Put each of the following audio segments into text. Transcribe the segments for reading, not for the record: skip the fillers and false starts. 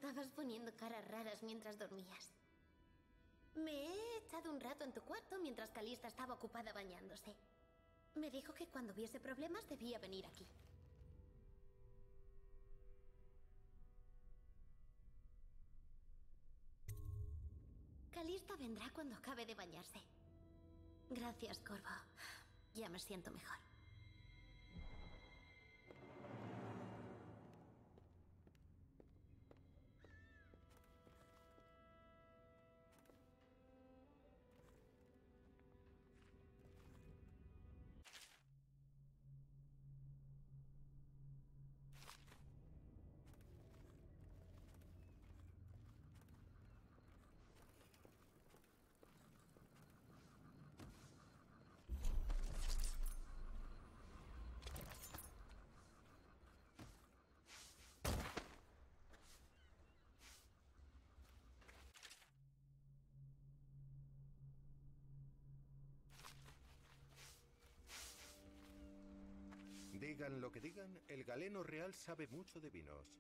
Estabas poniendo caras raras mientras dormías. Me he echado un rato en tu cuarto mientras Calista estaba ocupada bañándose. Me dijo que cuando hubiese problemas debía venir aquí. Calista vendrá cuando acabe de bañarse. Gracias, Corvo. Ya me siento mejor. Digan lo que digan, el galeno real sabe mucho de vinos.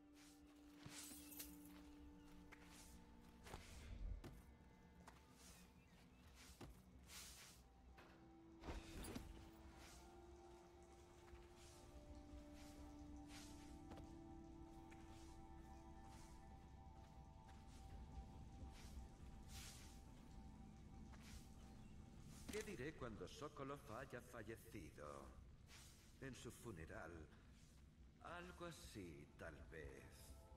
¿Qué diré cuando Sokolov haya fallecido? En su funeral. Algo así, tal vez.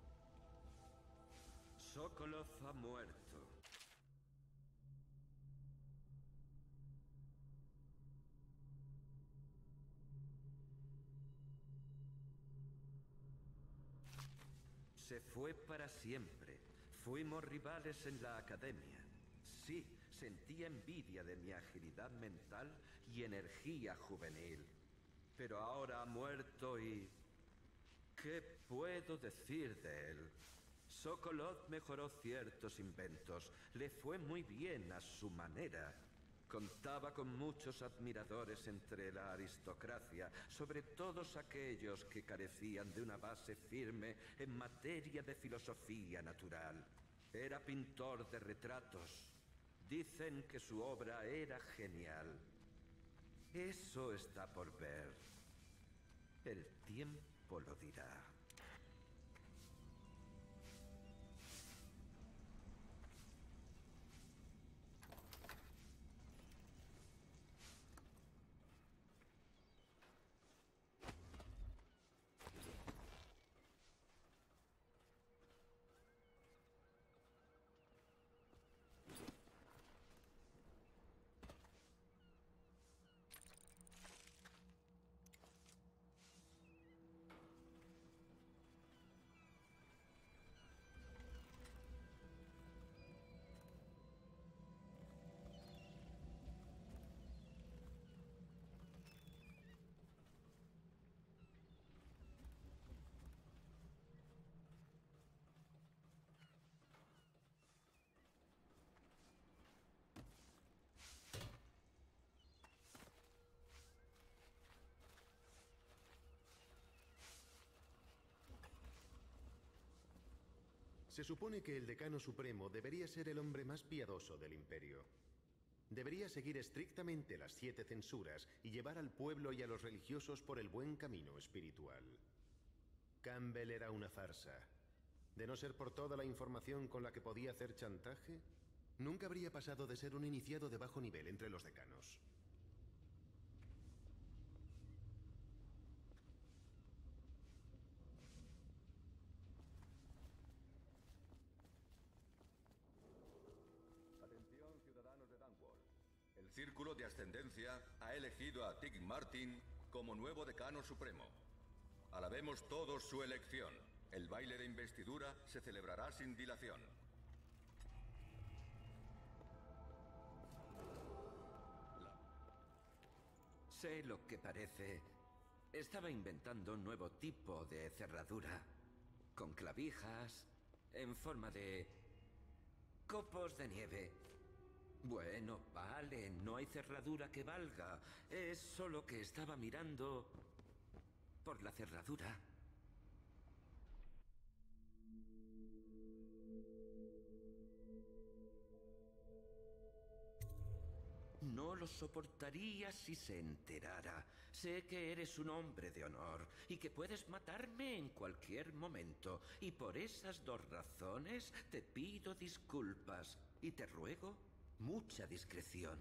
Sokolov ha muerto. Se fue para siempre. Fuimos rivales en la academia. Sí, sentía envidia de mi agilidad mental y energía juvenil. Pero ahora ha muerto y... ¿qué puedo decir de él? Sokolov mejoró ciertos inventos. Le fue muy bien a su manera. Contaba con muchos admiradores entre la aristocracia, sobre todos aquellos que carecían de una base firme en materia de filosofía natural. Era pintor de retratos. Dicen que su obra era genial. Eso está por ver. El tiempo lo dirá. Se supone que el decano supremo debería ser el hombre más piadoso del imperio. Debería seguir estrictamente las 7 censuras y llevar al pueblo y a los religiosos por el buen camino espiritual. Campbell era una farsa. De no ser por toda la información con la que podía hacer chantaje, nunca habría pasado de ser un iniciado de bajo nivel entre los decanos. Atención, ciudadanos de Dunwall. El Círculo de Ascendencia ha elegido a Tig Martin como nuevo decano supremo. Alabemos todos su elección. El baile de investidura se celebrará sin dilación. Sé lo que parece. Estaba inventando un nuevo tipo de cerradura. Con clavijas, en forma de... copos de nieve. Bueno, vale, no hay cerradura que valga. Es solo que estaba mirando... por la cerradura. soportaría si se enterara. Sé que eres un hombre de honor y que puedes matarme en cualquier momento. Y por esas dos razones te pido disculpas y te ruego mucha discreción.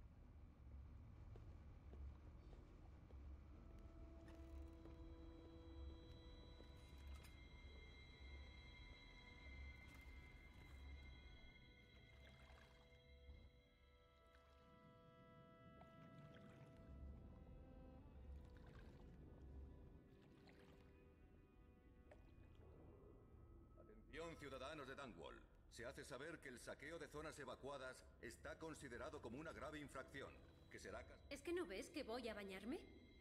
Atención, ciudadanos de Dunwall. Se hace saber que el saqueo de zonas evacuadas está considerado como una grave infracción, que será... ¿Es que no ves que voy a bañarme?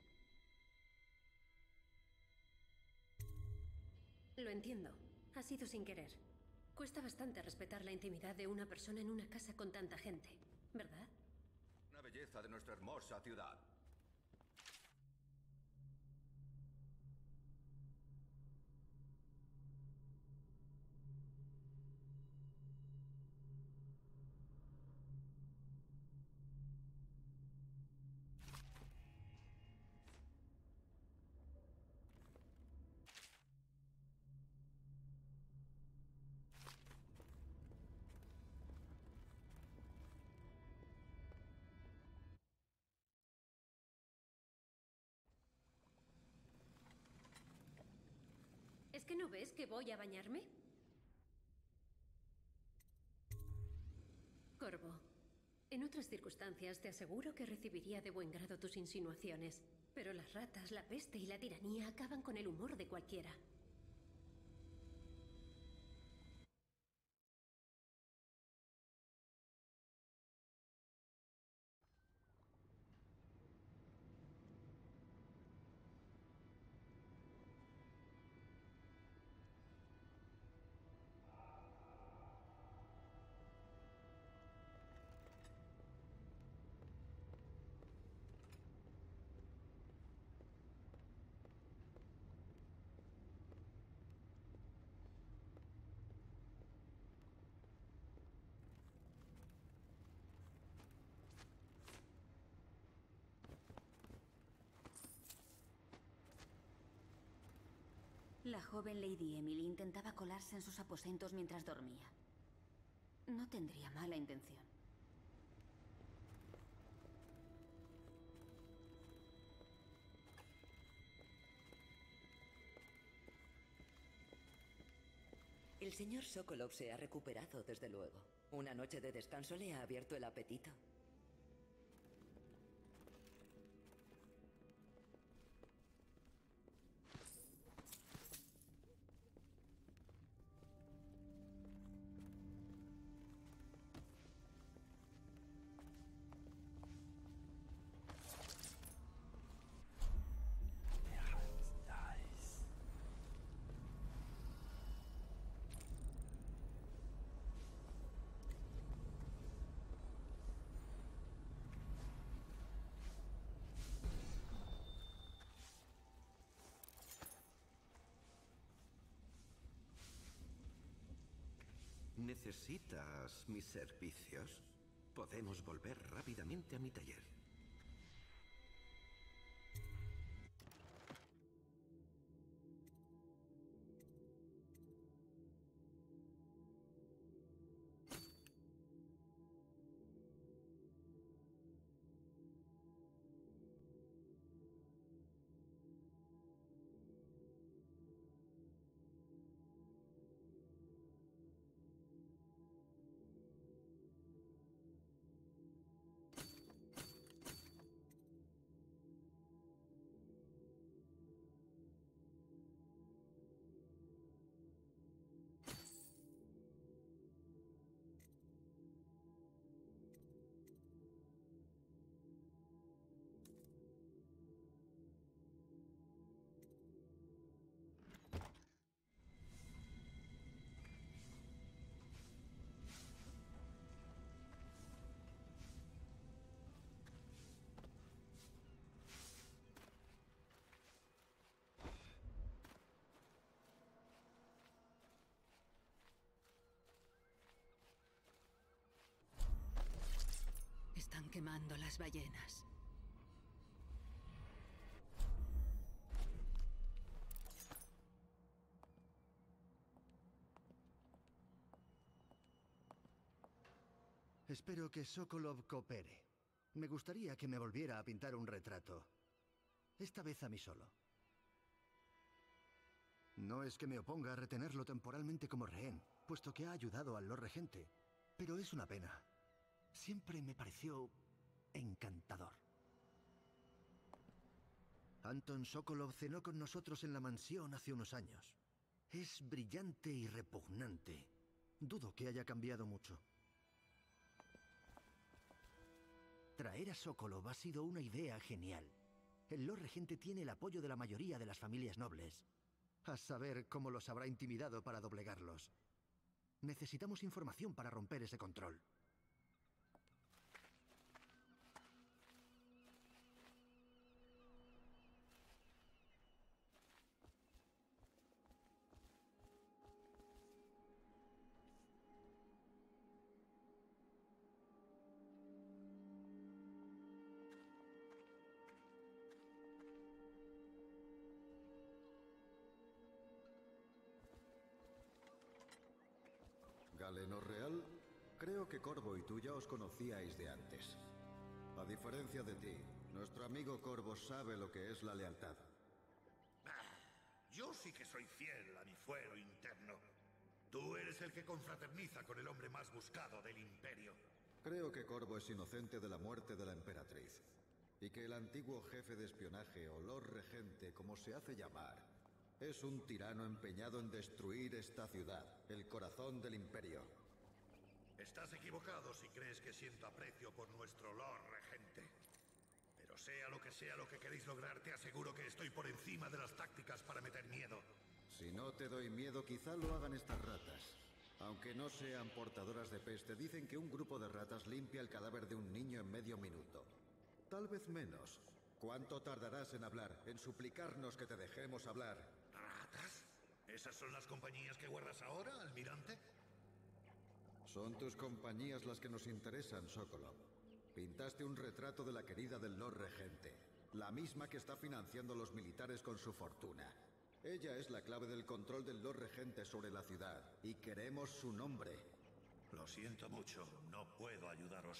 Lo entiendo. Ha sido sin querer. Cuesta bastante respetar la intimidad de una persona en una casa con tanta gente, ¿verdad? Una belleza de nuestra hermosa ciudad. ¿Es que no ves que voy a bañarme? Corvo, en otras circunstancias te aseguro que recibiría de buen grado tus insinuaciones, pero las ratas, la peste y la tiranía acaban con el humor de cualquiera. La joven Lady Emily intentaba colarse en sus aposentos mientras dormía. No tendría mala intención. El señor Sokolov se ha recuperado, desde luego. Una noche de descanso le ha abierto el apetito. ¿Necesitas mis servicios? Podemos volver rápidamente a mi taller. quemando las ballenas. Espero que Sokolov coopere. Me gustaría que me volviera a pintar un retrato. Esta vez a mí solo. No es que me oponga a retenerlo temporalmente como rehén, puesto que ha ayudado al Lord Regente. Pero es una pena. Siempre me pareció encantador. Anton Sokolov cenó con nosotros en la mansión hace unos años. Es brillante y repugnante. Dudo que haya cambiado mucho. Traer a Sokolov ha sido una idea genial. El Lord Regente tiene el apoyo de la mayoría de las familias nobles. A saber cómo los habrá intimidado para doblegarlos. Necesitamos información para romper ese control. Galeno Real, creo que Corvo y tú ya os conocíais de antes. A diferencia de ti, nuestro amigo Corvo sabe lo que es la lealtad. Yo sí que soy fiel a mi fuero interno. Tú eres el que confraterniza con el hombre más buscado del Imperio. Creo que Corvo es inocente de la muerte de la emperatriz. Y que el antiguo jefe de espionaje, o Lord Regente, como se hace llamar, es un tirano empeñado en destruir esta ciudad, el corazón del Imperio. Estás equivocado si crees que siento aprecio por nuestro Lord Regente. Pero sea lo que queréis lograr, te aseguro que estoy por encima de las tácticas para meter miedo. Si no te doy miedo, quizá lo hagan estas ratas. Aunque no sean portadoras de peste, dicen que un grupo de ratas limpia el cadáver de un niño en medio minuto. Tal vez menos. ¿Cuánto tardarás en hablar, en suplicarnos que te dejemos hablar? ¿Ratas? ¿Esas son las compañías que guardas ahora, almirante? Son tus compañías las que nos interesan, Sokolov. Pintaste un retrato de la querida del Lord Regente, la misma que está financiando a los militares con su fortuna. Ella es la clave del control del Lord Regente sobre la ciudad, y queremos su nombre. Lo siento mucho, no puedo ayudaros.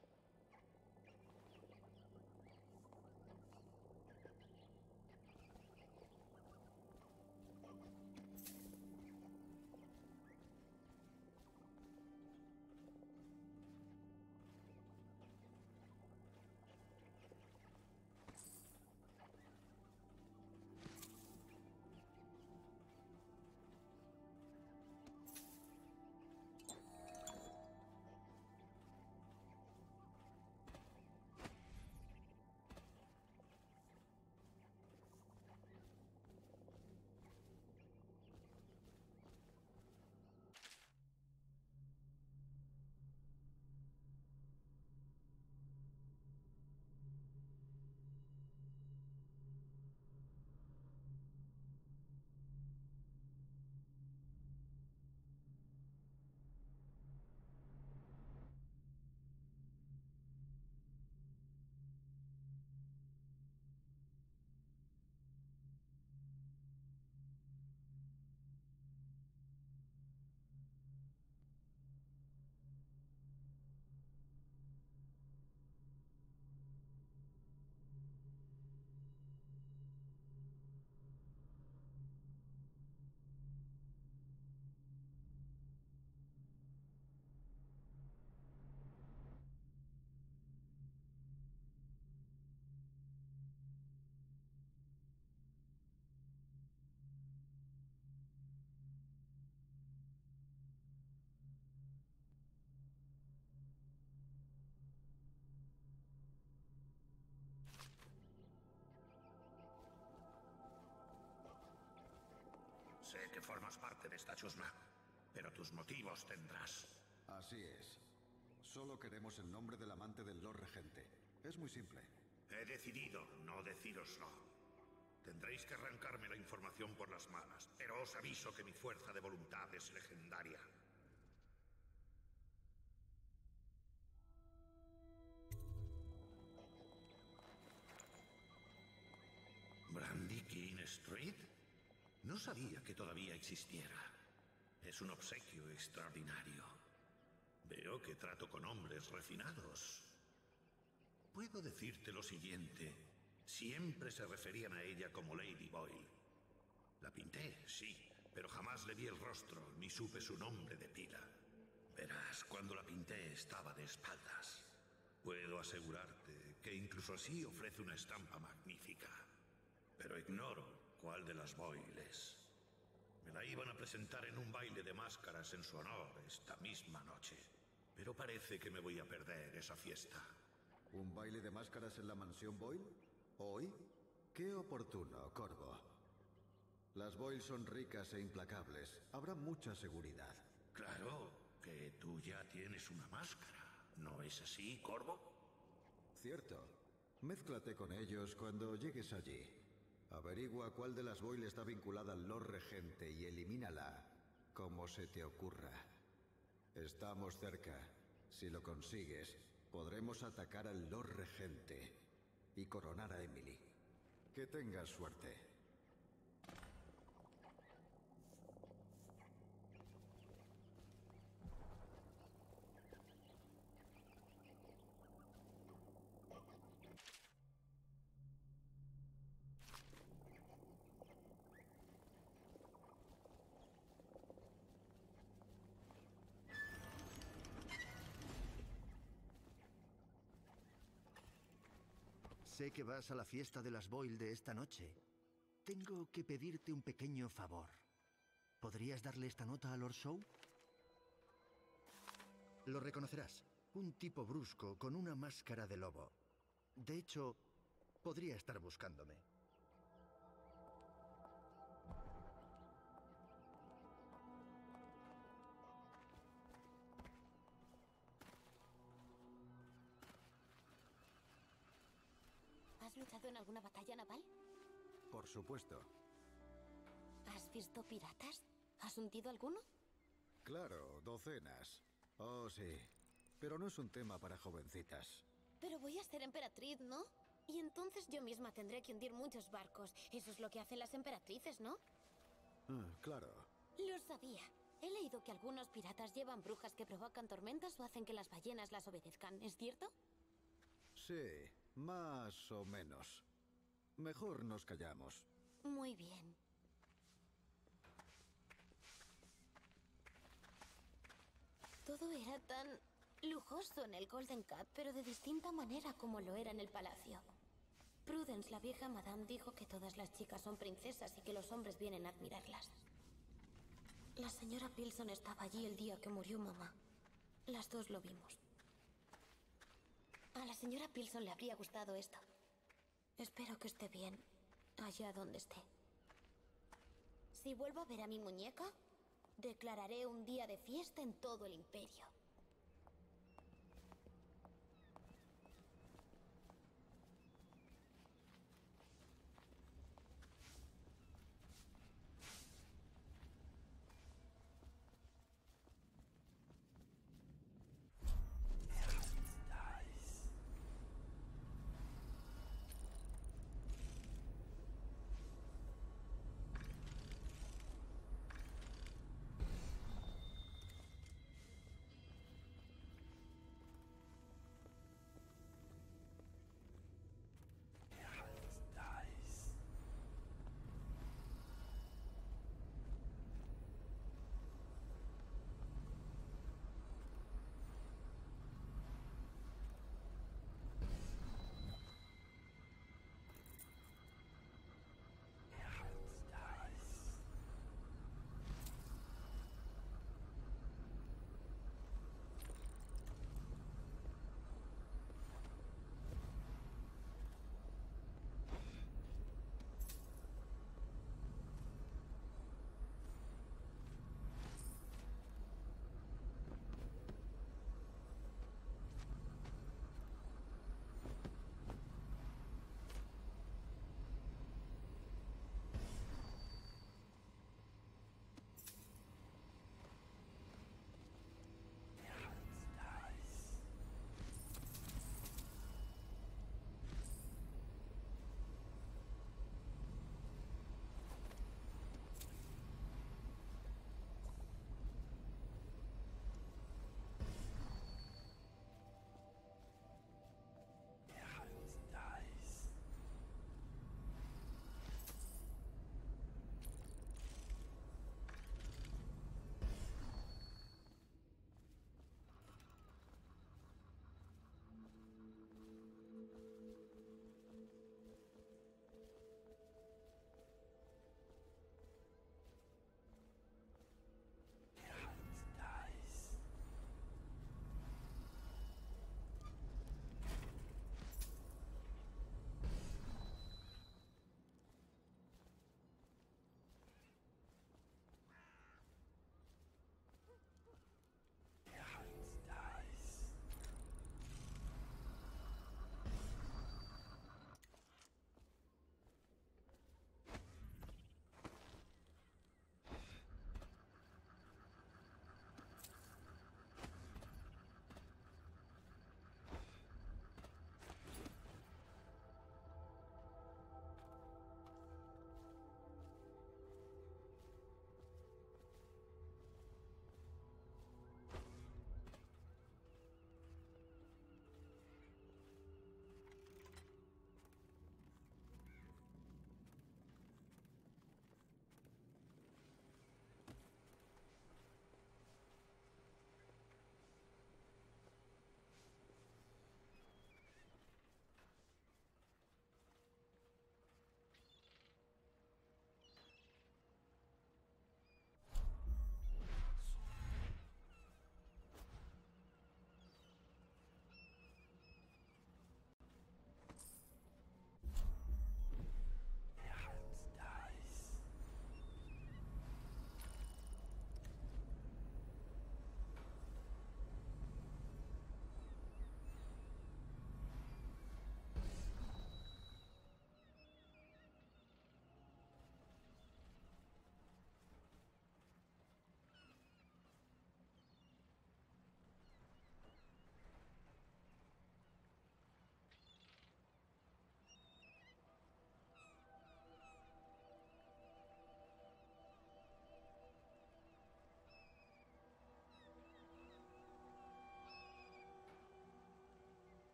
Sé que formas parte de esta chusma, pero tus motivos tendrás. Así es. Solo queremos el nombre del amante del Lord Regente. Es muy simple. He decidido no decíroslo. Tendréis que arrancarme la información por las malas, pero os aviso que mi fuerza de voluntad es legendaria. No sabía que todavía existiera. Es un obsequio extraordinario. Veo que trato con hombres refinados. Puedo decirte lo siguiente. Siempre se referían a ella como Lady Boyle. La pinté, sí, pero jamás le vi el rostro ni supe su nombre de pila. Verás, cuando la pinté estaba de espaldas. Puedo asegurarte que incluso así ofrece una estampa magnífica. Pero ignoro cuál de las Boyle es. Me la iban a presentar en un baile de máscaras en su honor esta misma noche. Pero parece que me voy a perder esa fiesta. ¿Un baile de máscaras en la mansión Boyle? ¿Hoy? Qué oportuno, Corvo. Las Boyle son ricas e implacables. Habrá mucha seguridad. Claro que tú ya tienes una máscara. ¿No es así, Corvo? Cierto. Mézclate con ellos cuando llegues allí. Averigua cuál de las Boyle está vinculada al Lord Regente y elimínala como se te ocurra. Estamos cerca. Si lo consigues, podremos atacar al Lord Regente y coronar a Emily. Que tengas suerte. Sé que vas a la fiesta de las Boyle de esta noche. Tengo que pedirte un pequeño favor. ¿Podrías darle esta nota a Lord Shaw? Lo reconocerás. Un tipo brusco con una máscara de lobo. De hecho, podría estar buscándome. ¿Has luchado en alguna batalla naval? Por supuesto. ¿Has visto piratas? ¿Has hundido alguno? Claro, docenas. Oh, sí. Pero no es un tema para jovencitas. Pero voy a ser emperatriz, ¿no? Y entonces yo misma tendré que hundir muchos barcos. Eso es lo que hacen las emperatrices, ¿no? Claro. Lo sabía. He leído que algunos piratas llevan brujas que provocan tormentas o hacen que las ballenas las obedezcan. ¿Es cierto? Sí, más o menos. Mejor nos callamos. Muy bien. Todo era tan lujoso en el Golden Cat, pero de distinta manera como lo era en el palacio. Prudence, la vieja madame, dijo que todas las chicas son princesas y que los hombres vienen a admirarlas. La señora Pilson estaba allí el día que murió mamá. Las dos lo vimos. A la señora Pilson le habría gustado esto. Espero que esté bien, allá donde esté. Si vuelvo a ver a mi muñeca, declararé un día de fiesta en todo el imperio.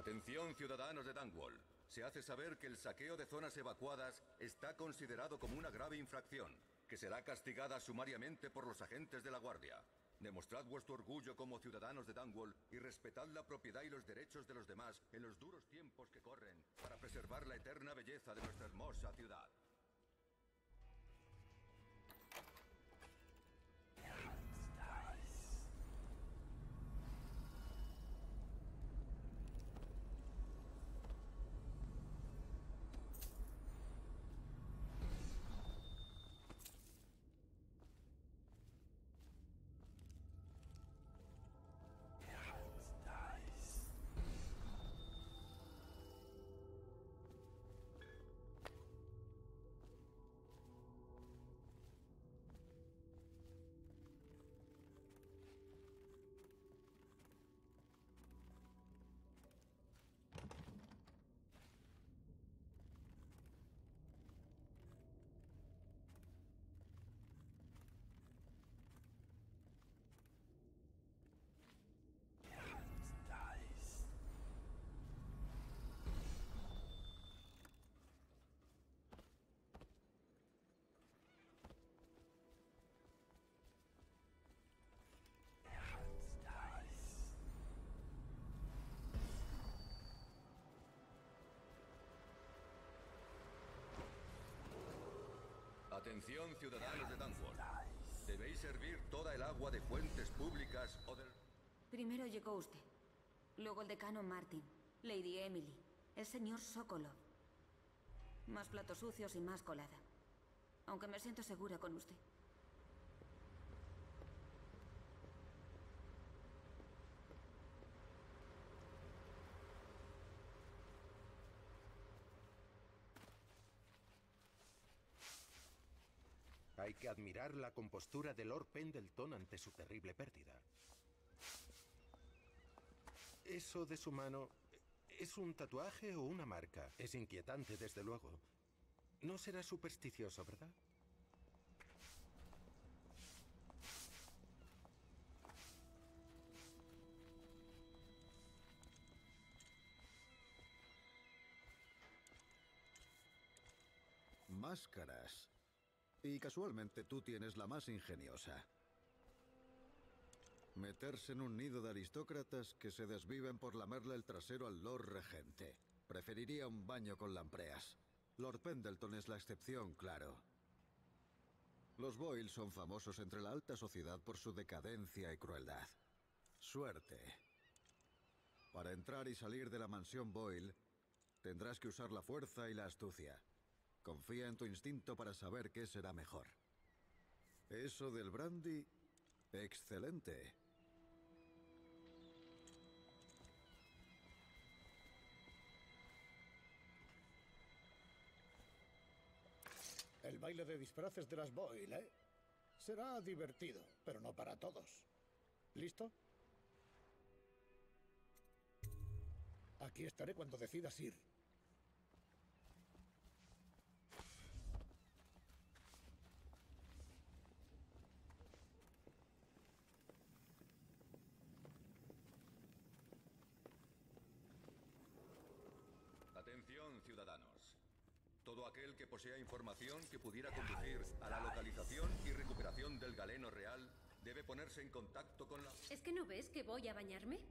Atención, ciudadanos de Dunwall. Se hace saber que el saqueo de zonas evacuadas está considerado como una grave infracción, que será castigada sumariamente por los agentes de la Guardia. Demostrad vuestro orgullo como ciudadanos de Dunwall y respetad la propiedad y los derechos de los demás en los duros tiempos que corren para preservar la eterna belleza de nuestra hermosa ciudad. Atención, ciudadanos de Dunwall. Debéis servir toda el agua de fuentes públicas o del... Primero llegó usted. Luego el decano Martin, Lady Emily, el señor Sokolov. Más platos sucios y más colada. Aunque me siento segura con usted. Hay que admirar la compostura de Lord Pendleton ante su terrible pérdida. Eso de su mano... ¿es un tatuaje o una marca? Es inquietante, desde luego. No será supersticioso, ¿verdad? Máscaras. Y casualmente tú tienes la más ingeniosa. Meterse en un nido de aristócratas que se desviven por lamerle el trasero al Lord Regente. Preferiría un baño con lampreas. Lord Pendleton es la excepción, claro. Los Boyle son famosos entre la alta sociedad por su decadencia y crueldad. Suerte. Para entrar y salir de la mansión Boyle, tendrás que usar la fuerza y la astucia. Confía en tu instinto para saber qué será mejor. Eso del brandy... excelente. El baile de disfraces de las Boyle, ¿eh? Será divertido, pero no para todos. ¿Listo? Aquí estaré cuando decidas ir. Atención, ciudadanos. Todo aquel que posea información que pudiera conducir a la localización y recuperación del galeno real debe ponerse en contacto con la... ¿Es que no ves que voy a bañarme?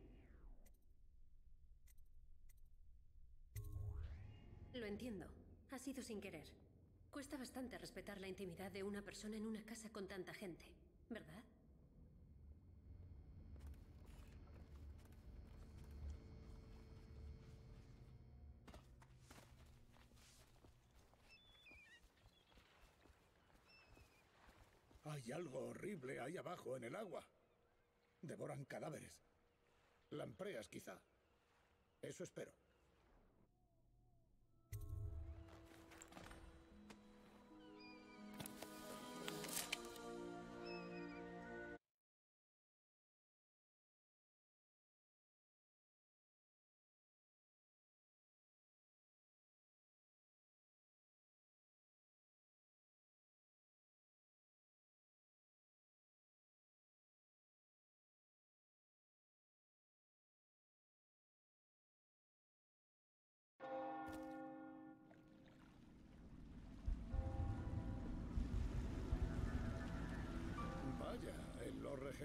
Lo entiendo. Ha sido sin querer. Cuesta bastante respetar la intimidad de una persona en una casa con tanta gente, ¿verdad? Hay algo horrible ahí abajo en el agua. Devoran cadáveres. Lampreas, quizá. Eso espero.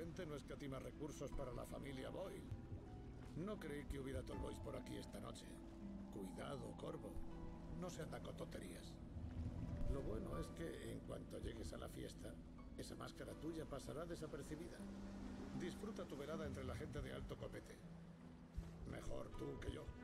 Regente no escatima recursos para la familia Boyle. No creí que hubiera Tallboys por aquí esta noche. Cuidado, Corvo. No se anda con tonterías. Lo bueno es que en cuanto llegues a la fiesta, esa máscara tuya pasará desapercibida. Disfruta tu velada entre la gente de alto copete. Mejor tú que yo.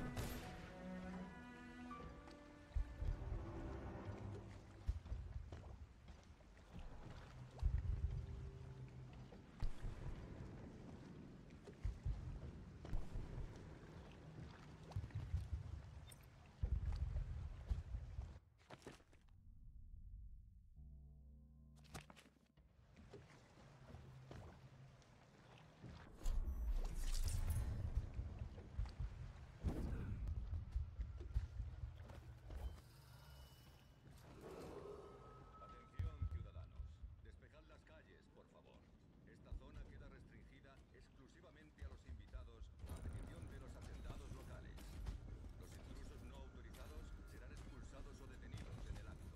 Atención, ciudadanos. Despejad las calles, por favor. Esta zona queda restringida exclusivamente a los invitados a petición de los hacendados locales. Los intrusos no autorizados serán expulsados o detenidos en el acto.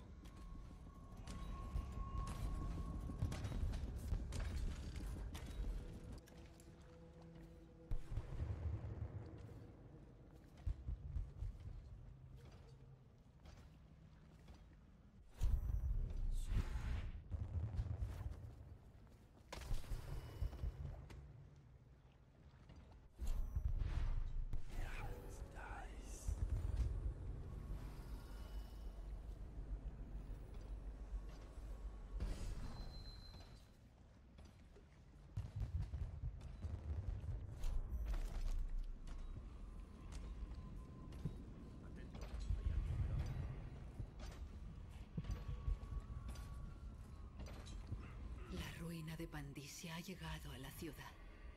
La ruina de Pandisia ha llegado a la ciudad.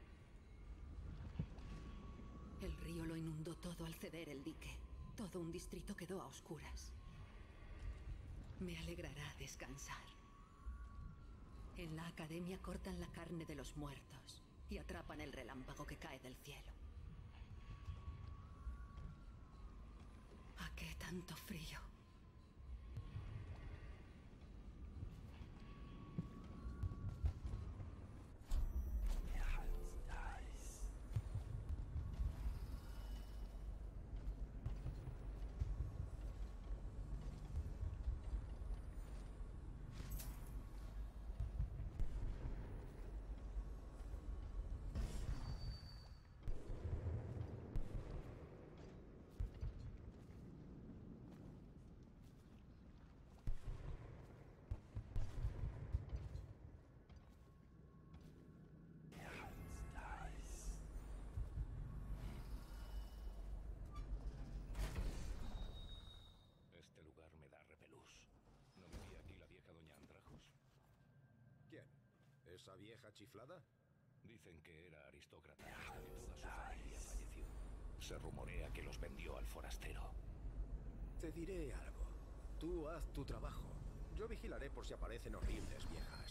El río lo inundó todo al ceder el dique. Todo un distrito quedó a oscuras. Me alegrará descansar. En la academia cortan la carne de los muertos y atrapan el relámpago que cae del cielo. ¿A qué tanto frío? Este lugar me da repelús. ¿No vivía aquí la vieja doña Andrajos? ¿Quién? ¿Esa vieja chiflada? Dicen que era aristócrata hasta que toda su familia falleció. Se rumorea que los vendió al forastero. Te diré algo. Tú haz tu trabajo. Yo vigilaré por si aparecen horribles viejas.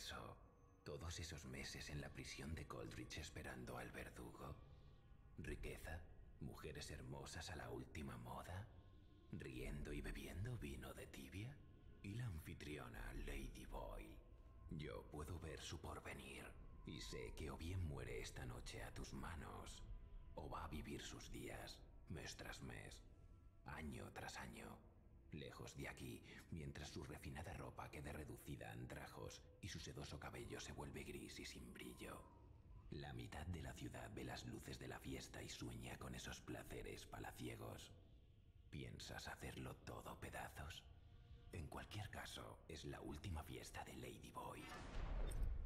eso? ¿Todos esos meses en la prisión de Coldridge esperando al verdugo? ¿Riqueza? ¿Mujeres hermosas a la última moda? ¿Riendo y bebiendo vino de tibia? ¿Y la anfitriona, Lady Boyle? Yo puedo ver su porvenir y sé que o bien muere esta noche a tus manos, o va a vivir sus días, mes tras mes, año tras año, lejos de aquí, mientras su refinada ropa quede reducida a andrajos y su sedoso cabello se vuelve gris y sin brillo. La mitad de la ciudad ve las luces de la fiesta y sueña con esos placeres palaciegos. ¿Piensas hacerlo todo pedazos? En cualquier caso, es la última fiesta de Lady Boyle.